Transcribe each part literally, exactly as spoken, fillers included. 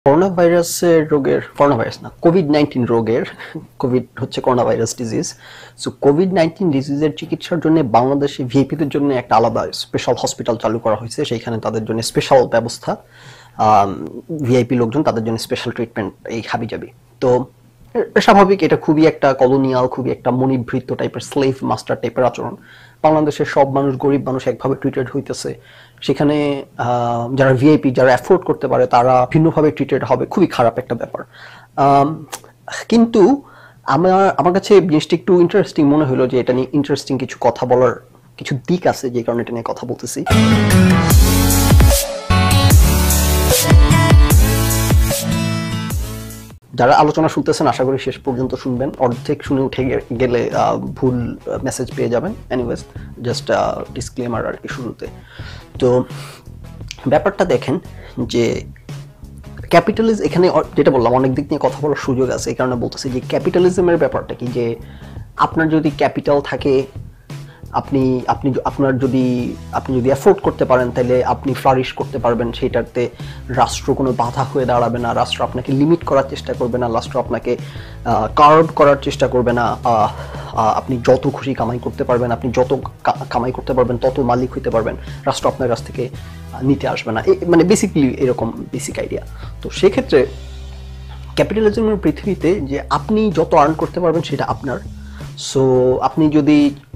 Corona ভাইরাসের রোগের corona virus না কোভিড নাইন্টিন রোগের কোভিড হচ্ছে corona virus disease. So covid nineteen ডিজিজের চিকিৎসার জন্য বাংলাদেশে ভিআইপিদের জন্য একটা আলাদা স্পেশাল হসপিটাল চালু করা হয়েছে। সেইখানে তাদের জন্য স্পেশাল ব্যবস্থা, ভিআইপি লোকজন তাদের জন্য স্পেশাল ট্রিটমেন্ট এই হাবিজাবি। তো স্বাভাবিক, এটা খুবই একটা কলোনিয়াল, খুবই একটা মনিবৃত্ত টাইপের, স্লেভ মাস্টার টাইপের আচরণ। বাংলাদেশের সব মানুষ, গরিব মানুষ একভাবে ট্রিটেড হইতেছে, সেখানে যারা ভিআইপি, যারা অ্যাফোর্ড করতে পারে তারা ভিন্নভাবে ট্রিটেড হবে। খুবই খারাপ একটা ব্যাপার। কিন্তু আমার আমার কাছে জিনিসটা একটু ইন্টারেস্টিং মনে হলো, যে এটা নিয়ে ইন্টারেস্টিং কিছু কথা বলার কিছু দিক আছে, যে কারণে এটা নিয়ে কথা বলতেছি। যারা আলোচনা শুনতেছেন আশা করি শেষ পর্যন্ত শুনবেন, অর্ধেক শুনে উঠে গেলে ভুল মেসেজ পেয়ে যাবেন। এনিওয়েজ, জাস্ট ডিসক্লেমার আর কি শুরুতে। তো ব্যাপারটা দেখেন যে ক্যাপিটালিজম, এখানে যেটা বললাম অনেক দিক নিয়ে কথা বলার সুযোগ আছে, এই কারণে বলতেছি যে ক্যাপিটালিজমের ব্যাপারটা কি, যে আপনার যদি ক্যাপিটাল থাকে, আপনি আপনি আপনার যদি আপনি যদি অ্যাফোর্ড করতে পারেন, তাহলে আপনি ফ্লারিশ করতে পারবেন। সেটাতে রাষ্ট্র কোনো বাধা হয়ে দাঁড়াবে না, রাষ্ট্র আপনাকে লিমিট করার চেষ্টা করবে না, রাষ্ট্র আপনাকে কার্ভ করার চেষ্টা করবে না। আপনি যত খুশি কামাই করতে পারবেন, আপনি যত কামাই করতে পারবেন তত মালিক হইতে পারবেন, রাষ্ট্র আপনার কাছ থেকে নিতে আসবে না। মানে বেসিক্যালি এরকম বেসিক আইডিয়া। তো সেক্ষেত্রে ক্যাপিটালিজমের পৃথিবীতে যে আপনি যত আর্ন করতে পারবেন সেটা আপনার। সো আপনি যদি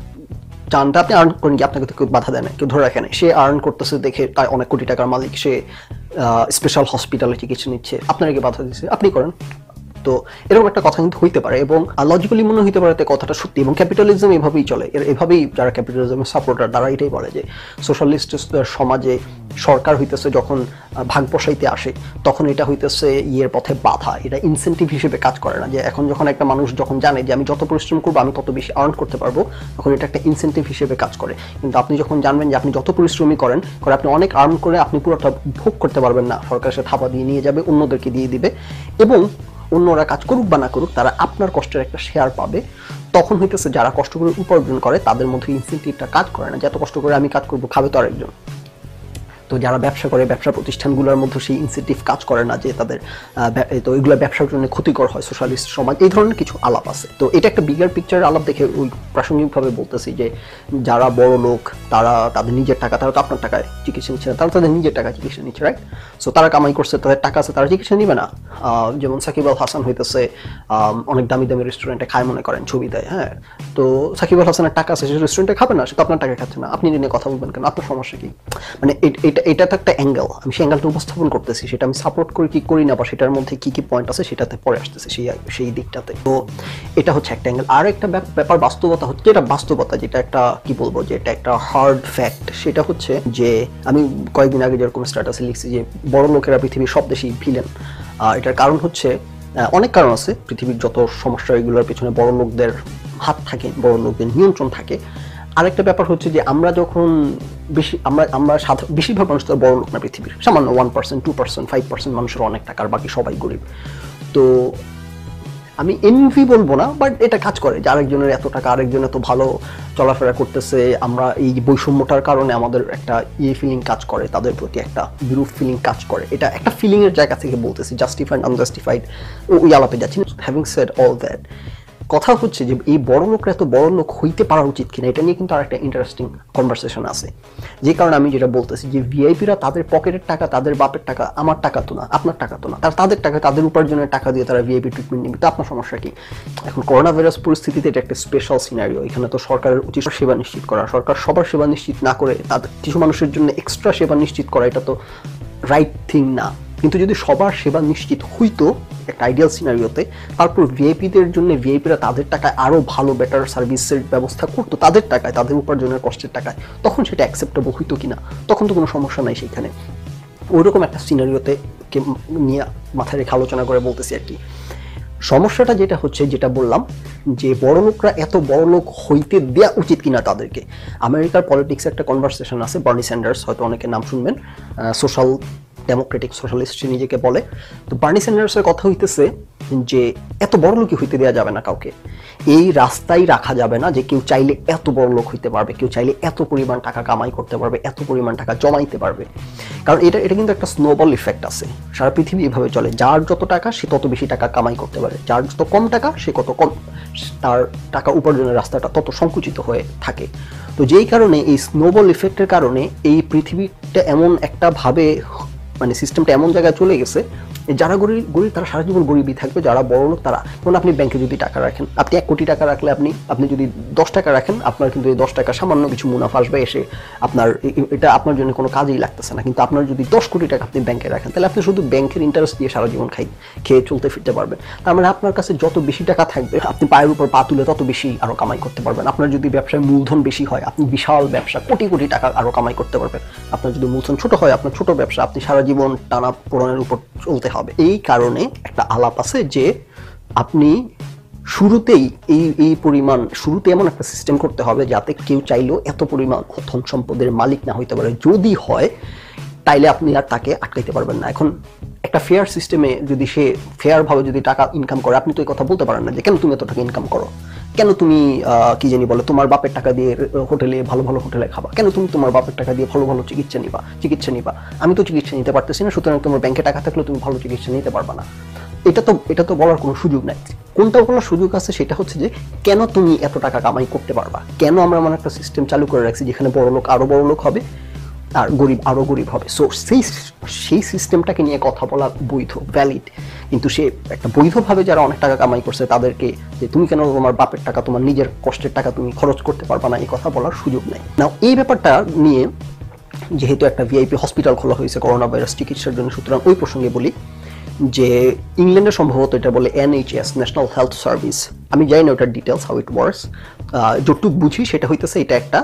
চানটা আপনি আর্ন করেন, কি আপনাকে তো কেউ বাধা দেয় না, কেউ ধরে রাখে না। সে আর্ন করতেছে দেখে তাই অনেক কোটি টাকার মালিক, সে স্পেশাল হসপিটালে চিকিৎসা নিচ্ছে, আপনারা কি বাধা দিচ্ছে? আপনি করেন। তো এরকম একটা কথা কিন্তু হইতে পারে, এবং লজিক্যালি মনে হইতে পারে কথাটা সত্যি। এবং ক্যাপিটালিজম এভাবেই চলে, এর এভাবেই যারা ক্যাপিটালিজমের সাপোর্টার তারা এটাই বলে যে সোশ্যালিস্ট সমাজে সরকার হইতেছে যখন ভাগ বসাইতে আসে, তখন এটা হইতেছে ইয়ের পথে বাধা, এটা ইনসেন্টিভ হিসেবে কাজ করে না। যে এখন যখন একটা মানুষ যখন জানে যে আমি যত পরিশ্রম করবো আমি তত বেশি আর্ন করতে পারবো, তখন এটা একটা ইনসেন্টিভ হিসেবে কাজ করে। কিন্তু আপনি যখন জানবেন যে আপনি যত পরিশ্রমী করেন করে আপনি অনেক আর্ন করে আপনি পুরোটা ভোগ করতে পারবেন না, সরকার সে থাপা দিয়ে নিয়ে যাবে, অন্যদেরকে দিয়ে দিবে, এবং অন্যরা কাজ করুক বা না করুক তারা আপনার কষ্টের একটা শেয়ার পাবে। তখন হইতেছে যারা কষ্ট করে উপার্জন করে তাদের মধ্যে ইনসেন্টিভটা কাজ করে না, যে এত কষ্ট করে আমি কাজ করবো, খাবে তো আরেকজন। তো যারা ব্যবসা করে, ব্যবসা প্রতিষ্ঠানগুলোর মধ্যে সেই ইনসেন্টিভ কাজ করে না, যে তাদের তো এগুলো ব্যবসার জন্য ক্ষতিকর হয়, সোশ্যালিস্ট সমাজ, এই ধরনের কিছু আলাপ আছে। তো এটা একটা বিগার পিকচারের আলাপ দেখে ওই প্রাসঙ্গিকভাবে বলতেছি যে যারা বড় লোক তারা তাদের নিজের টাকা, তারা তো আপনার টাকায় চিকিৎসা নিচ্ছে না, তারা তাদের নিজের টাকায় চিকিৎসা নিচ্ছে, রাইট? সো তারা কামাই করছে, তাদের টাকা আছে, তারা চিকিৎসা নিবে না। যেমন সাকিব আল হাসান হইতেছে অনেক দামি দামি রেস্টুরেন্টে খায়, মনে করেন ছবি দেয়, হ্যাঁ, তো সাকিব আল হাসানের টাকা আছে, সে রেস্টুরেন্টে খাবে না, সে তো আপনার টাকা খাচ্ছে না, আপনি নিয়ে কথা বলবেন কেন? আপনার সমস্যা কি? মানে এটা এটা তো একটা অ্যাঙ্গেল, আমি সেই অ্যাঙ্গেলটা উপস্থাপন করতেছি, সেটা আমি সাপোর্ট করি কি করি না, বা সেটার মধ্যে কি কি পয়েন্ট আছে সেটাতে পরে আসতেছে সেই সেই দিকটাতে। তো এটা হচ্ছে একটা অ্যাঙ্গেল। আর একটা ব্যাপার বাস্তবতা হচ্ছে, যেটা বাস্তবতা, যেটা একটা কি বলবো, যে এটা একটা হার্ড ফ্যাক্ট, সেটা হচ্ছে যে আমি কয়েকদিন আগে যেরকম স্ট্যাটাসে লিখছি যে বড় লোকেরা পৃথিবীর সব দেশেই ভিলেন। এটার কারণ হচ্ছে অনেক কারণ আছে, পৃথিবীর যত সমস্যা এগুলোর পেছনে বড় লোকদের হাত থাকে, বড় লোকদের নিয়ন্ত্রণ থাকে। আরেকটা ব্যাপার হচ্ছে যে আমরা যখন বেশি আমরা আমরা বেশিরভাগ মানুষ তো বড় লোক না পৃথিবীর, সামান্য one percent two percent five percent মানুষের অনেক টাকা, আর বাকি সবাই গরিব। তো আমি এনভি বলবো না, বাট এটা কাজ করে যে আরেকজনের এত টাকা, আরেকজন এত ভালো চলাফেরা করতেছে, আমরা এই বৈষম্যটার কারণে আমাদের একটা ইয়ে ফিলিং কাজ করে, তাদের প্রতি একটা বিরূপ ফিলিং কাজ করে। এটা একটা ফিলিং এর জায়গা থেকে বলতেছি, জাস্টিফাইড আনজাস্টিফাইড ওই আলাপে যাচ্ছি। হ্যাভিং সেড অল দ্যাট, কথা হচ্ছে যে এই বড় লোকরা এত বড় লোক হইতে পারা উচিত কিনা, এটা নিয়ে কিন্তু আর একটা ইন্টারেস্টিং কনভারসেশন আছে। যে কারণে আমি যেটা বলতেছি যে ভিআইপিরা তাদের পকেটের টাকা, তাদের বাপের টাকা, আমার টাকা তো না, আপনার টাকা তো না, তারা তাদের টাকা, তাদের উপার্জনের টাকা দিয়ে তারা ভিআইপি ট্রিটমেন্ট নেবে। তো আপনার সমস্যা কি? এখন করোনা ভাইরাস পরিস্থিতিতে এটা একটা স্পেশাল সিনারিও, এখানে তো সরকারের উচিত সেবা নিশ্চিত করা। সরকার সবার সেবা নিশ্চিত না করে তাদের কিছু মানুষের জন্য এক্সট্রা সেবা নিশ্চিত করা, এটা তো রাইট থিং না। কিন্তু যদি সবার সেবা নিশ্চিত হইতো একটা আইডিয়াল সিনারিওতে, তারপর ভিআইপিদের জন্য ভিআইপিরা তাদের টাকায় আরো ভালো বেটার সার্ভিসের ব্যবস্থা করতো, তাদের টাকায়, তাদের উপার্জনের কষ্টের টাকায়, তখন সেটা অ্যাকসেপ্টেবল হইতো কিনা, তখন তো কোনো সমস্যা নাই সেখানে। ওইরকম একটা সিনারিওতে নিয়ে মাথায় রেখে আলোচনা করে বলতেছি আর কি। সমস্যাটা যেটা হচ্ছে, যেটা বললাম যে বড় লোকরা এত বড় লোক হইতে দেওয়া উচিত কিনা তাদেরকে। আমেরিকার পলিটিক্সে একটা কনভারসেশন আছে, বার্নি স্যান্ডার্স, হয়তো অনেকে নাম শুনবেন, সোশ্যাল ডেমোক্রেটিক সোশ্যালিস্ট নিজেকে বলে। তো বার্নি স্যান্ডার্সের কথা হইতেছে যে এত বড় লোকই হইতে দেওয়া যাবে না কাউকে, এই রাস্তায় রাখা যাবে না যে কেউ চাইলে এত বড় লোক হইতে পারবে, কেউ চাইলে এত পরিমাণ টাকা কামাই করতে পারবে, এত পরিমাণ টাকা জমাইতে পারবে। কারণ এটা এটা কিন্তু একটা স্নোবল ইফেক্ট আছে, সারা পৃথিবী এভাবে চলে, যার যত টাকা সে তত বেশি টাকা কামাই করতে পারে, যার যত কম টাকা সে কত কম তার টাকা উপার্জনের রাস্তাটা তত সংকুচিত হয়ে থাকে। তো যেই কারণে এই স্নোবল ইফেক্টের কারণে এই পৃথিবীটা এমন একটা ভাবে মানে সিস্টেমটা এমন জায়গায় চলে গেছে, যারা গরিব গরিব তারা সারা জীবন গরিবই থাকবে, যারা বড় লোক তারা, যেমন আপনি ব্যাংকে যদি টাকা রাখেন, আপনি এক কোটি টাকা রাখলে আপনি আপনি যদি দশ টাকা রাখেন, আপনার কিন্তু এই দশ টাকা সামান্য কিছু মুনাফা আসবে এসে, আপনার এটা আপনার জন্য কোনো কাজেই লাগতেছে না। কিন্তু আপনার যদি দশ কোটি টাকা আপনি ব্যাংকে রাখেন, তাহলে আপনি শুধু ব্যাংকের ইন্টারেস্ট দিয়ে সারা জীবন খাই খেয়ে চলতে ফিরতে পারবেন। তার মানে আপনার কাছে যত বেশি টাকা থাকবে, আপনি পায়ের উপর পা তুলে তত বেশি আরো কামাই করতে পারবেন। আপনার যদি ব্যবসায় মূলধন বেশি হয়, আপনি বিশাল ব্যবসা কোটি কোটি টাকা আরো কামাই করতে পারবেন। আপনার যদি মূলধন ছোট হয়, আপনার ছোট ব্যবসা, আপনি সারা জীবন টানা পোড়ানোর উপর চলতে হবে। এই কারণে একটা আলাপ আছে যে আপনি শুরুতেই এই এই পরিমাণ শুরুতে এমন একটা সিস্টেম করতে হবে যাতে কেউ চাইলেও এত পরিমাণ ধন সম্পদের মালিক না হইতে পারে। যদি হয় তাইলে আপনি আর তাকে আটকাইতে পারবেন না। এখন একটা ফেয়ার সিস্টেমে যদি সে ফেয়ার ভাবে যদি টাকা ইনকাম করে, আপনি তো এই কথা বলতে পারেন না যে কেন তুমি এত টাকা ইনকাম করো, কেন তুমি কি জানি বলে তোমার বাপের টাকা দিয়ে হোটেলে ভালো ভালো হোটেলে খাবা, কেন তুমি তোমার বাপের টাকা দিয়ে ভালো ভালো চিকিৎসা নিবা চিকিৎসা নিবা আমি তো চিকিৎসা নিতে পারতেছি না, সুতরাং তোমার ব্যাংকে টাকা থাকলে তুমি ভালো চিকিৎসা নিতে পারবা না। এটা তো এটা তো বলার কোনো সুযোগ নাই। কোনটা বলার সুযোগ আছে সেটা হচ্ছে যে কেন তুমি এত টাকা কামাই করতে পারবা, কেন আমরা এমন একটা সিস্টেম চালু করে রাখছি যেখানে বড় লোক আরো বড় লোক হবে আর গরিব আরো গরিব হবে। সো সেই সেই সিস্টেমটাকে নিয়ে কথা বলা বৈধ, ভ্যালিড, কিন্তু সে একটা বৈধভাবে যারা অনেক টাকা কামাই করছে তাদেরকে যে তুমি কেন তোমার বাপের টাকা, তোমার নিজের কষ্টের টাকা তুমি খরচ করতে পারবা না, এই কথা বলার সুযোগ নেই। নাও এই ব্যাপারটা নিয়ে যেহেতু একটা ভিআইপি হসপিটাল খোলা হয়েছে করোনা ভাইরাস চিকিৎসার জন্য, সুতরাং ওই প্রসঙ্গে বলি যে ইংল্যান্ডে সম্ভবত এটা বলে এনএইচএস, ন্যাশনাল হেলথ সার্ভিস। আমি জানি না ওটার ডিটেলস হাউ ইট ওয়ার্কস, যতটুকু বুঝি সেটা হইতেছে এটা একটা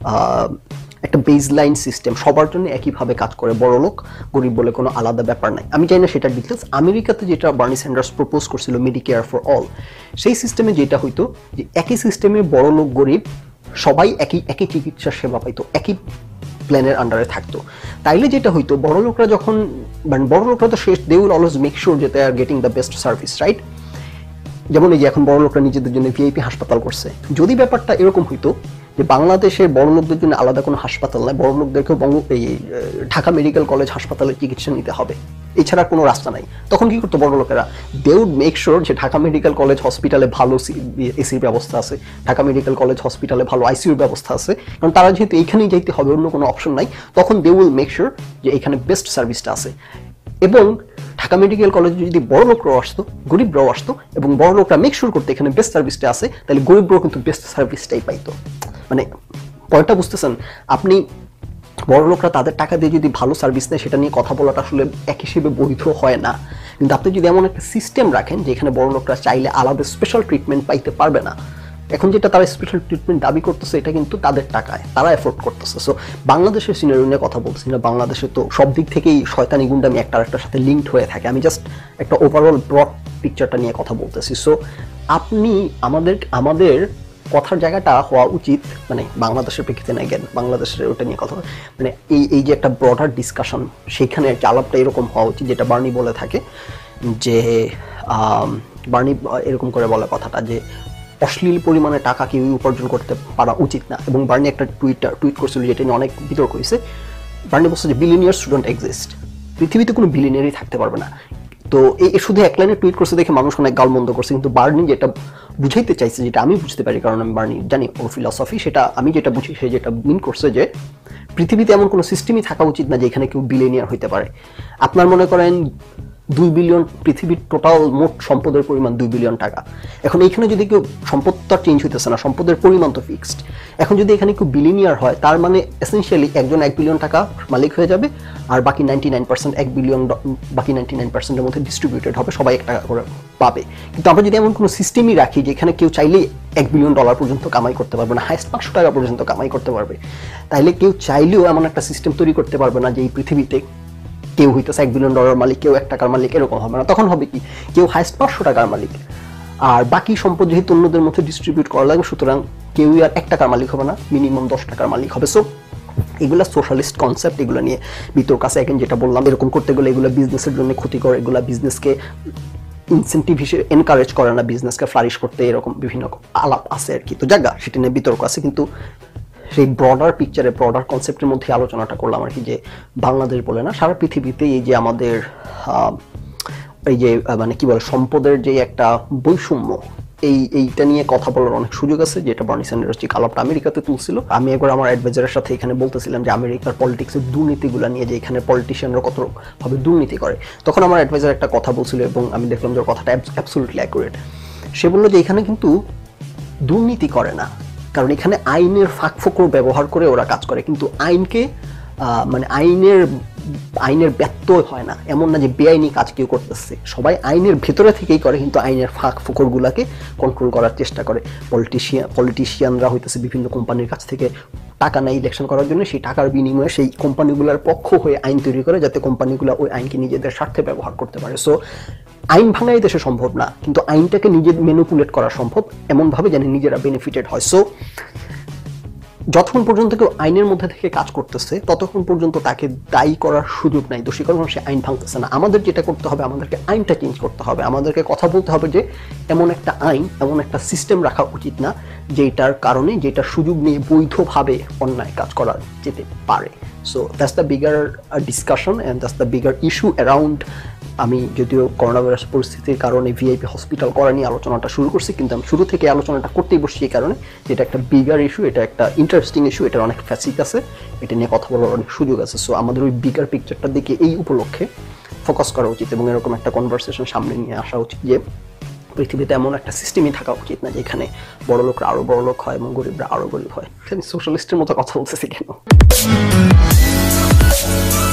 একটা বেসলাইন সিস্টেম, সবার জন্য একইভাবে কাজ করে, বড় লোক গরিব বলে কোনো আলাদা ব্যাপার নাই। আমি জানি না সেটার ডিটেলস। আমেরিকাতে যেটা বার্নি স্যান্ডার্স প্রপোজ করছিল মেডিকেয়ার ফর অল, সেই সিস্টেমে যেটা হইতো যে একই সিস্টেমে বড় লোক গরিব সবাই একই একই চিকিৎসা সেবা পাইতো, একই প্ল্যানের আন্ডারে থাকতো। তাইলে যেটা হইতো বড় লোকরা যখন মানে বড় লোকরা তো শেষ they will always make sure যে they are getting the best service, right? যেমন এই যে এখন বড় লোকরা নিজেদের জন্য ভিআইপি হাসপাতাল করছে। যদি ব্যাপারটা এরকম হইতো যে বাংলাদেশের বড় লোকদের জন্য আলাদা কোনো হাসপাতাল নাই, বড় লোকদেরকেও বঙ্গ এই ঢাকা মেডিকেল কলেজ হাসপাতালে চিকিৎসা নিতে হবে, এছাড়া কোনো রাস্তা নাই, তখন কি করতো বড় লোকেরা? দে উড মেক শিওর যে ঢাকা মেডিকেল কলেজ হসপিটালে ভালো এসির ব্যবস্থা আছে, ঢাকা মেডিকেল কলেজ হসপিটালে ভালো আইসিইউর ব্যবস্থা আছে, কারণ তারা যেহেতু এইখানেই যাইতে হবে, অন্য কোনো অপশন নাই, তখন দে উইল মেক শিওর যে এখানে বেস্ট সার্ভিসটা আছে। এবং ঢাকা মেডিকেল কলেজে যদি বড় লোকরাও আসতো, গরিবরাও আসতো, এবং বড় লোকরা মেক শিওর করতে এখানে বেস্ট সার্ভিসটা আছে, তাহলে গরিবরাও কিন্তু বেস্ট সার্ভিসটাই পাইতো। মানে পয়েন্টটা বুঝতেছেন? আপনি বড় লোকরা তাদের টাকা দিয়ে যদি ভালো সার্ভিস নেয় সেটা নিয়ে কথা বলাটা আসলে এক হিসেবে বৈধ হয় না। কিন্তু আপনি যদি এমন একটা সিস্টেম রাখেন যেখানে বড় লোকরা চাইলে আলাদা স্পেশাল ট্রিটমেন্ট পাইতে পারবে না, এখন যেটা তারা স্পেশাল ট্রিটমেন্ট দাবি করতেছে এটা কিন্তু তাদের টাকায় তারা এফোর্ড করতেছে। সো বাংলাদেশের সিনারিও নিয়ে কথা বলছি না, বাংলাদেশে তো সব দিক থেকেই শয়তানি গুন্ডামি একটা আরেকটার সাথে লিঙ্কড হয়ে থাকে। আমি জাস্ট একটা ওভারঅল ব্রড পিকচারটা নিয়ে কথা বলতেছি। সো আপনি আমাদের আমাদের কথার জায়গাটা হওয়া উচিত মানে বাংলাদেশের প্রেক্ষিতে না, জ্ঞান বাংলাদেশের ওটা নিয়ে কথা মানে এই এই যে একটা ব্রডার ডিসকাশন, সেইখানে একটা আলাপটা এরকম হওয়া উচিত যেটা বার্নি বলে থাকে যে বার্নি এরকম করে বলে কথাটা যে অশ্লীল পরিমাণে টাকা কেউই উপার্জন করতে পারা উচিত না। এবং বার্নি একটা টুইট টুইট করছিল যেটা নিয়ে অনেক বিতর্ক হয়েছে। বার্নি বলছে যে বিলিনিয়ার স্টুডেন্ট এক্সিস্ট, পৃথিবীতে কোনো বিলিনিয়ারই থাকতে পারবে না। তো এই শুধু এক লাইনে টুইট করছে দেখে মানুষ অনেক গালমন্দ করছে, কিন্তু বার্নি যেটা বুঝাইতে চাইছে, যেটা আমি বুঝতে পারি কারণ আমি বার্নি জানি ওর ফিলসফি, সেটা আমি যেটা বুঝি সে যেটা মিন করছে যে পৃথিবীতে এমন কোনো সিস্টেমই থাকা উচিত না যেখানে কেউ বিলিনিয়ার হইতে পারে। আপনার মনে করেন দুই বিলিয়ন পৃথিবীর টোটাল মোট সম্পদের পরিমাণ দুই বিলিয়ন টাকা। এখন এইখানে যদি কেউ সম্পদটা চেঞ্জ হইতেছে না, সম্পদের পরিমাণ তো ফিক্সড। এখন যদি এখানে কেউ বিলিনিয়ার হয় তার মানে এসেনশিয়ালি একজন এক বিলিয়ন টাকা মালিক হয়ে যাবে, আর বাকি নাইনটি নাইন পার্সেন্ট এক বিলিয়ন বাকি নাইনটি নাইন পার্সেন্টের মধ্যে ডিস্ট্রিবিউটেড হবে, সবাই এক টাকা করে পাবে। কিন্তু আমরা যদি এমন কোনো সিস্টেমই রাখি যেখানে কেউ চাইলেই এক বিলিয়ন ডলার পর্যন্ত কামাই করতে পারবে না, হাইস্ট পাঁচশো টাকা পর্যন্ত কামাই করতে পারবে, তাহলে কেউ চাইলেও এমন একটা সিস্টেম তৈরি করতে পারবে না যে এই পৃথিবীতে কেউ হইতেছে এক বিলিয়ন ডলার মালিক, কেউ এক টাকার মালিক, এরকম হবে না। তখন হবে কি কেউ হাইস্ট পাঁচশো টাকার মালিক, আর বাকি সম্পদ যেহেতু অন্যদের মধ্যে ডিস্ট্রিবিউট করা লাগবে, সুতরাং কেউই আর এক টাকার মালিক হবে না, মিনিমাম দশ টাকার মালিক হবে। সো এগুলা সোশ্যালিস্ট কনসেপ্ট, এগুলো নিয়ে বিতর্ক আছে। এখন যেটা বললাম, এরকম করতে গেলে এগুলো বিজনেসের জন্য ক্ষতিকর, এগুলা বিজনেসকে ইনসেন্টিভ হিসেবে এনকারেজ করে না বিজনেসকে ফ্লারিশ করতে, এরকম বিভিন্ন আলাপ আছে আর কি। তো জায়গা সেটা নিয়ে বিতর্ক আছে, কিন্তু সেই ব্রডার পিকচারে ব্রডার কনসেপ্টের মধ্যে আলোচনাটা করলাম আর কি, যে বাংলাদেশ বলে না, সারা পৃথিবীতে এই যে আমাদের এই যে মানে কি বলে সম্পদের যে একটা বৈষম্য, এই এইটা নিয়ে কথা বলার অনেক সুযোগ আছে, যেটা বার্নি স্যান্ডার্স যে আলাপটা আমেরিকাতে তুলছিল। আমি একবার আমার অ্যাডভাইজারের সাথে এখানে বলতেছিলাম যে আমেরিকার পলিটিক্সের দুর্নীতিগুলো নিয়ে, যে এখানে পলিটিশিয়ানরা কতভাবে দুর্নীতি করে, তখন আমার অ্যাডভাইজার একটা কথা বলছিল এবং আমি দেখলাম যে ওর কথাটা অ্যাবসলিউটলি অ্যাকুরেট। সে বললো যে এখানে কিন্তু দুর্নীতি করে না, কারণ এখানে আইনের ফাঁকফোকর ব্যবহার করে ওরা কাজ করে, কিন্তু আইনকে মানে আইনের আইনের ব্যত্যয় হয় না, এমন না যে বেআইনি কাজ কেউ করতেছে, সবাই আইনের ভেতরে থেকেই করে, কিন্তু আইনের ফাঁক ফোকরগুলোকে কন্ট্রোল করার চেষ্টা করে। পলিটিশিয়ান পলিটিশিয়ানরা হইতেছে বিভিন্ন কোম্পানির কাছ থেকে টাকা নেয় ইলেকশন করার জন্য, সেই টাকার বিনিময়ে সেই কোম্পানিগুলোর পক্ষ হয়ে আইন তৈরি করে, যাতে কোম্পানিগুলো ওই আইনকে নিজেদের স্বার্থে ব্যবহার করতে পারে। সো আইন ভাঙা এই দেশে সম্ভব না, কিন্তু আইনটাকে নিজে ম্যানিপুলেট করা সম্ভব এমনভাবে যেন নিজেরা বেনিফিটেড হয়। সো যতক্ষণ পর্যন্ত কেউ আইনের মধ্যে থেকে কাজ করতেছে ততক্ষণ পর্যন্ত তাকে দায়ী করার সুযোগ নাই, দোষী কারণ সে আইন ভাঙতেছে না। আমাদের যেটা করতে হবে, আমাদেরকে আইনটা চেঞ্জ করতে হবে, আমাদেরকে কথা বলতে হবে যে এমন একটা আইন, এমন একটা সিস্টেম রাখা উচিত না যেটার কারণে, যেটা সুযোগ নিয়ে বৈধভাবে অন্যায় কাজ করা যেতে পারে। So that's the bigger discussion and that's the bigger issue around. আমি যদিও করোনা ভাইরাস পরিস্থিতির কারণে ভিআইপি হসপিটাল করা নিয়ে আলোচনাটা শুরু করছি, কিন্তু আমি শুরু থেকে আলোচনাটা করতেই বসছি এই কারণে, যেটা একটা বিগার ইস্যু, এটা একটা ইন্টারেস্টিং ইস্যু, এটার অনেক ফ্যাসিক আছে, এটা নিয়ে কথা বলার অনেক সুযোগ আছে। সো আমাদের ওই বিগার পিকচারটার দিকে এই উপলক্ষে ফোকাস করা উচিত এবং এরকম একটা কনভারসেশন সামনে নিয়ে আসা উচিত যে পৃথিবীতে এমন একটা সিস্টেমই থাকা উচিত না যেখানে বড় লোকরা আরো বড় লোক হয় এবং গরিবরা আরো গরিব হয়। সোশ্যালিস্টের মতো কথা বলতেছি কেন?